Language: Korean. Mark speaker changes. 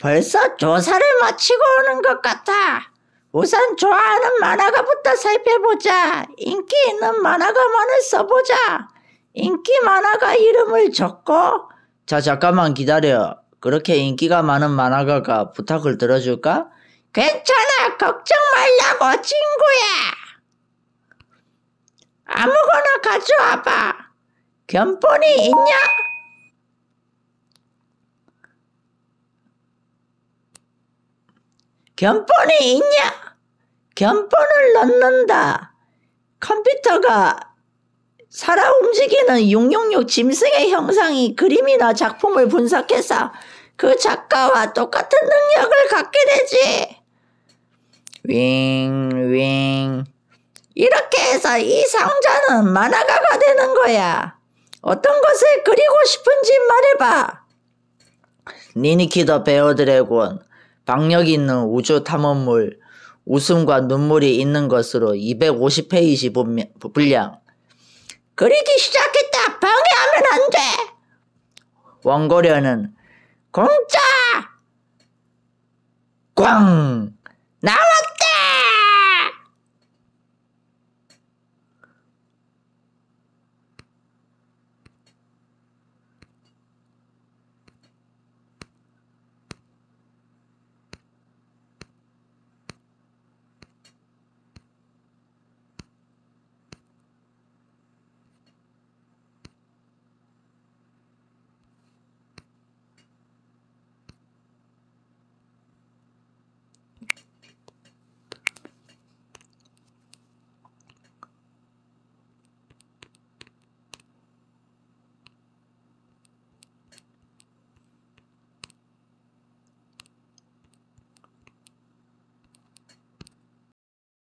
Speaker 1: 벌써 조사를 마치고 오는 것 같아. 우선 좋아하는 만화가부터 살펴보자. 인기 있는 만화가만을 써보자. 인기 만화가 이름을 적고.
Speaker 2: 자, 잠깐만 기다려. 그렇게 인기가 많은 만화가가 부탁을 들어줄까?
Speaker 1: 괜찮아. 걱정 말라고 친구야. 아무거나 가져와봐. 견본이 있냐? 견본이 있냐? 견본을 넣는다. 컴퓨터가 살아 움직이는 666 짐승의 형상이 그림이나 작품을 분석해서 그 작가와 똑같은 능력을 갖게 되지.
Speaker 2: 윙.
Speaker 1: 이렇게 해서 이 상자는 만화가가 되는 거야. 어떤 것을 그리고 싶은지 말해봐.
Speaker 2: 니니키 더 베어 드래곤. 박력 있는 우주 탐험물. 웃음과 눈물이 있는 것으로 250페이지 분량.
Speaker 1: 그리기 시작했다. 방해하면 안 돼.
Speaker 2: 원고료는
Speaker 1: 공짜.
Speaker 2: 꽝!
Speaker 1: 나왔다.